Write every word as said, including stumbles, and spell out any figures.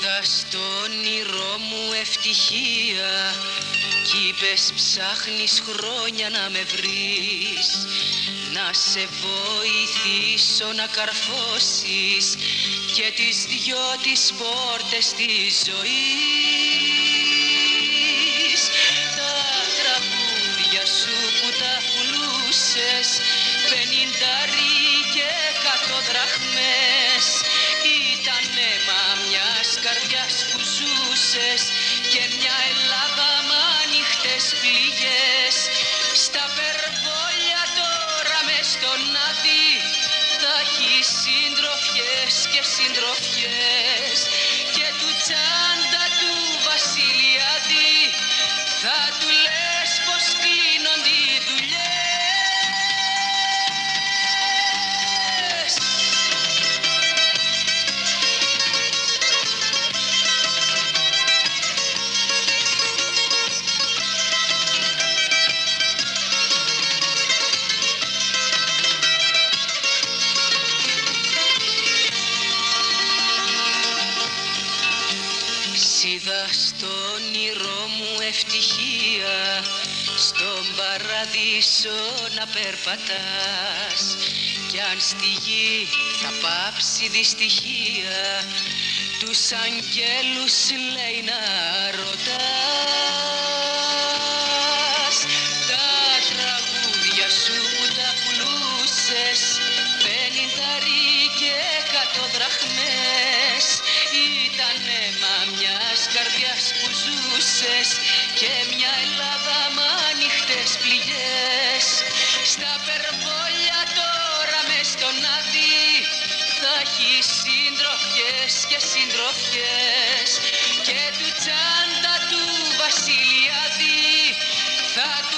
Είδα στο όνειρό μου ευτυχία κι είπες ψάχνεις χρόνια να με βρεις, να σε βοηθήσω να καρφώσεις και τις δυο τις πόρτες της ζωής. Τα τραγούδια σου που τα πουλούσες πενηντάρι και εκατό δραχμές ήταν αίμα μιας καρδιάς που ζούσες και μια Ελλάδα με ανοιχτές πληγές. Στα περβόλια τώρα μες στον Άδη θα έχει συντροφιές και συντροφιές και του τσάντα του Βασιλιάδη θα του λες πως κλείνονται οι δουλειές. Είδα στο όνειρό μου ευτυχία στον παραδείσο να περπατάς κι αν στη γη θα πάψει δυστυχία τους αγγέλους λέει να ρωτάς. Τα τραγούδια σου που τα πουλούσες πενηντάρι και εκατό δραχμές ήταν αίμα μιας καρδιάς που ζούσες και μια Ελλάδα με ανοιχτές πληγές. Στα περβόλια τώρα μες στον Άδη θα έχει συντροφιές και συντροφιές και του τσάντα του Βασιλιάδη θα